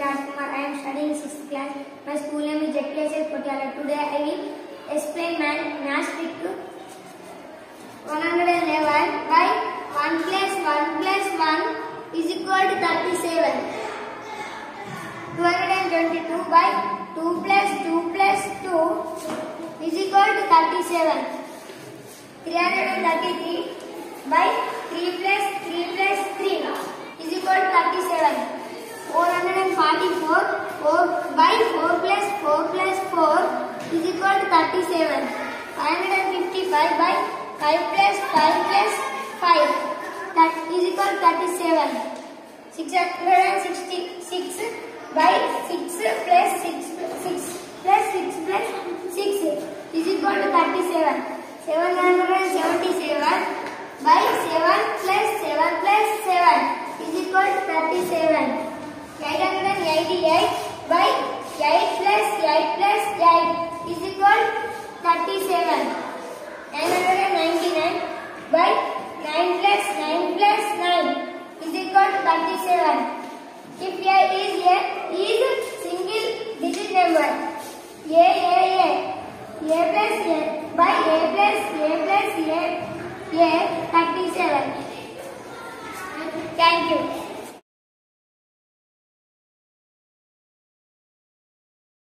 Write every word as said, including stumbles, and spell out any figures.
Rajkumar. I am studying sixth class. My school name is Z P S S Patiala. Today I will explain my math trick. one hundred eleven by one plus one plus one is equal to thirty-seven. two hundred twenty-two by two plus two plus two is equal to thirty-seven. three hundred thirty-three by three plus three plus three is equal to thirty-seven. four hundred forty-four four by four plus four plus four is equal to thirty-seven. five hundred fifty-five by five plus five plus five that is equal to thirty-seven. six hundred sixty-six by six plus six, six plus six plus six is equal to thirty-seven. seven hundred seventy-seven by seven plus seven plus seven is equal to thirty-seven. eight hundred eighty-eight by eight plus eight plus eight is equal to thirty-seven. nine hundred ninety-nine by nine plus nine plus nine is equal to thirty-seven. If A is a is single digit number, A A A A plus A by A plus A plus A A thirty-seven. Thank you.